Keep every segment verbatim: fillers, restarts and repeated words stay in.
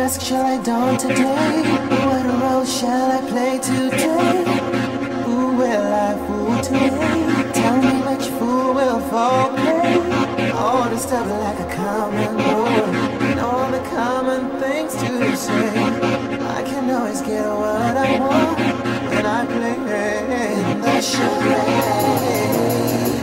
ask, shall I dawn today? What role shall I play today? Who will I fool today? Tell me which fool will fall prey. All the stuff like a common boy, and all the common things to say. I can always get what I want when I play the charade.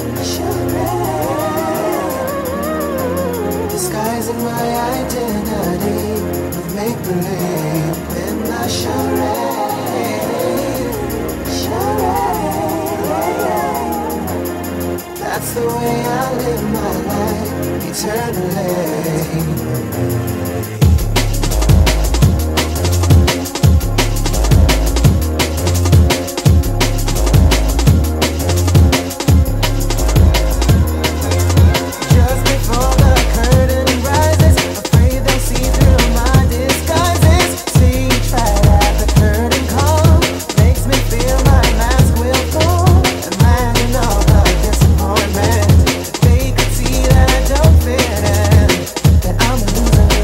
Charade, disguising my identity with make-believe in the charade. Charade, that's the way I live my life eternally. That I'm a loser.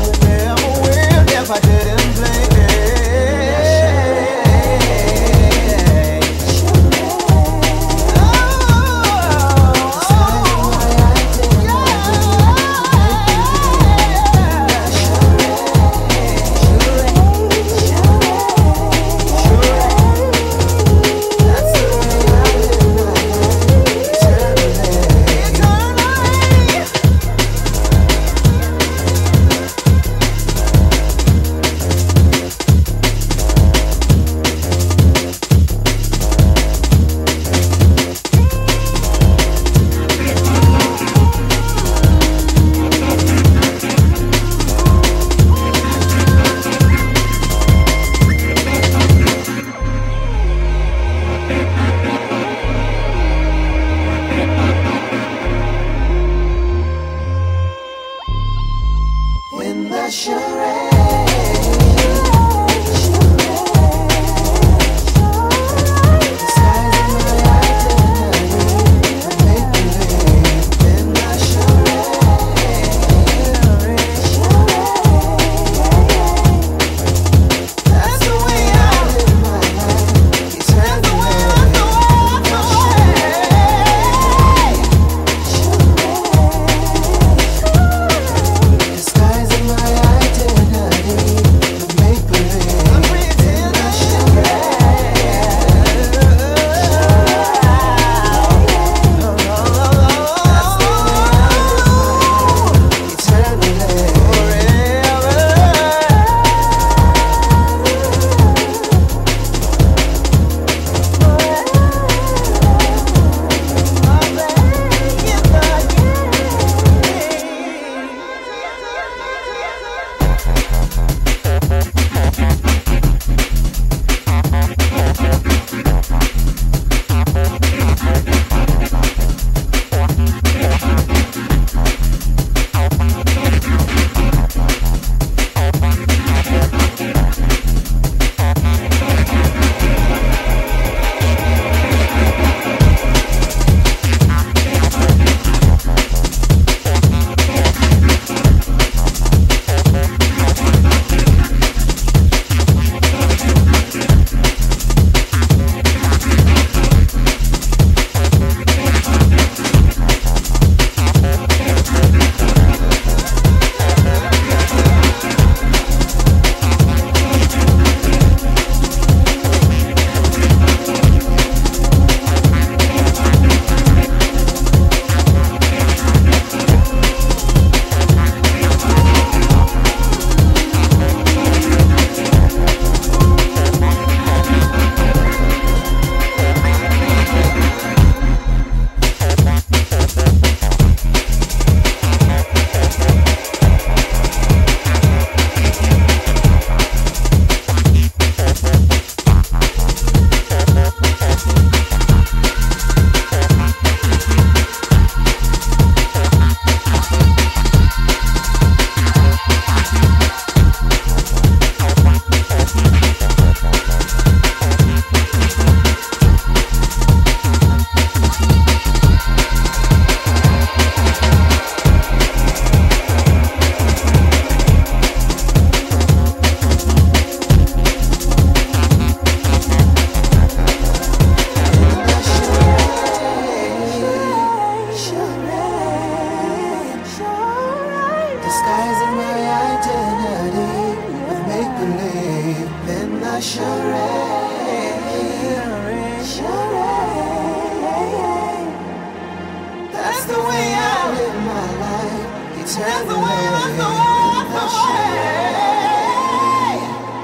charade, charade. That's the way I live my life. Eternally. That's the way, that's the way, that's the way.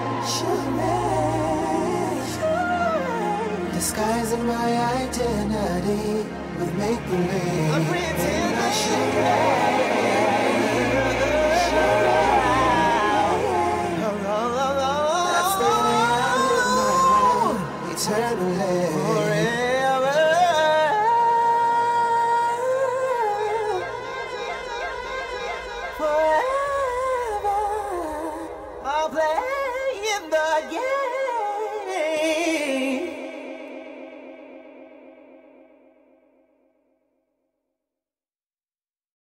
Charade, charade. Disguising my identity with make-believe. I'm pretending. Charade, charade. That's the way I live my life. Eternally. Forever. Forever. I'll play in the game.